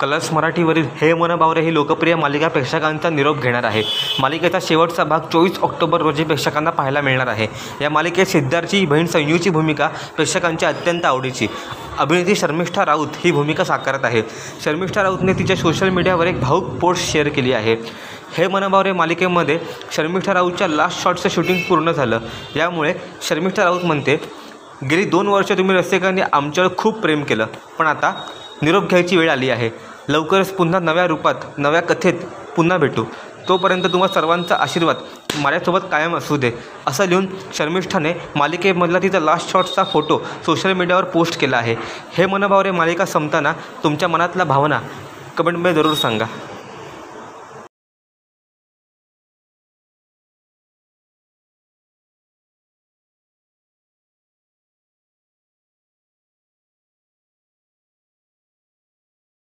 Colours मराठीवरील हे मन बावरे ही लोकप्रिय मालिका प्रेक्षकांचा निरोप घेणार आहे. मालिकेचा शेवटचा भाग 24 ऑक्टोबर रोजी प्रेक्षकांना पाहायला मिळणार आहे. या मालिकेत सिद्धार्थची बहीण संयूची भूमिका प्रेक्षकांच्या अत्यंत आवडीची. अभिनेत्री शर्मिष्ठा राऊत ही भूमिका साकारत आहे. शर्मिष्ठा राऊतने तिच्या सोशल मीडियावर एक भावूक पोस्ट शेअर केली आहे. हे मन बावरे मालिकेमध्ये शर्मिष्ठा राऊतच्या लास्ट शॉटचं शूटिंग पूर्ण झालं. यामुळे शर्मिष्ठा राऊत म्हणते, गेली 2 वर्ष तुम्ही रसिकांनी आमच्यावर खूप प्रेम केलं, पण आता निरोप घ्यायची वेळ आली आहे. लवकरच पुन्हा नव्या रूपात नव्या कथेत पुन्हा भेटू. तोपर्यंत तुम्हा सर्वांचा आशीर्वाद माझ्यासोबत कायम असू दे, असं लिहून शर्मिष्ठाने मालिकेमधला तिचा लास्ट शॉटचा फोटो सोशल मीडियावर पोस्ट केला आहे. हे मन बावरे मालिका संपताना तुमच्या मनातल्या भावना कमेंटमध्ये जरूर सांगा.